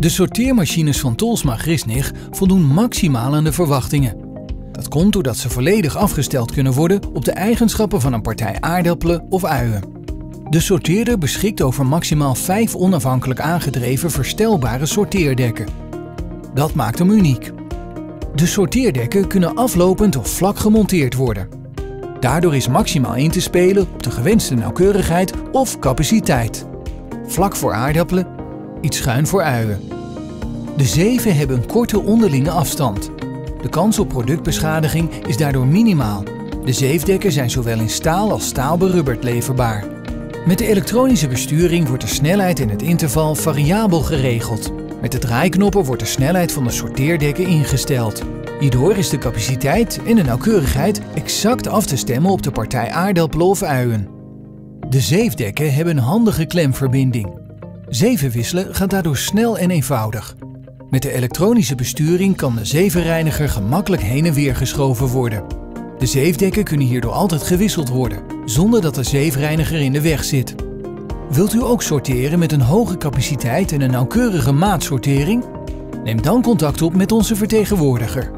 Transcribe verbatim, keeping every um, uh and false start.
De sorteermachines van Tolsma-Grisnig voldoen maximaal aan de verwachtingen. Dat komt doordat ze volledig afgesteld kunnen worden op de eigenschappen van een partij aardappelen of uien. De sorteerder beschikt over maximaal vijf onafhankelijk aangedreven verstelbare sorteerdekken. Dat maakt hem uniek. De sorteerdekken kunnen aflopend of vlak gemonteerd worden. Daardoor is maximaal in te spelen op de gewenste nauwkeurigheid of capaciteit. Vlak voor aardappelen, iets schuin voor uien. De zeven hebben een korte onderlinge afstand. De kans op productbeschadiging is daardoor minimaal. De zeefdekken zijn zowel in staal als staal berubberd leverbaar. Met de elektronische besturing wordt de snelheid en het interval variabel geregeld. Met de draaiknoppen wordt de snelheid van de sorteerdekken ingesteld. Hierdoor is de capaciteit en de nauwkeurigheid exact af te stemmen op de partij aardappelen of uien. De zeefdekken hebben een handige klemverbinding. Zeven wisselen gaat daardoor snel en eenvoudig. Met de elektronische besturing kan de zevenreiniger gemakkelijk heen en weer geschoven worden. De zeefdekken kunnen hierdoor altijd gewisseld worden, zonder dat de zeefreiniger in de weg zit. Wilt u ook sorteren met een hoge capaciteit en een nauwkeurige maatsortering? Neem dan contact op met onze vertegenwoordiger.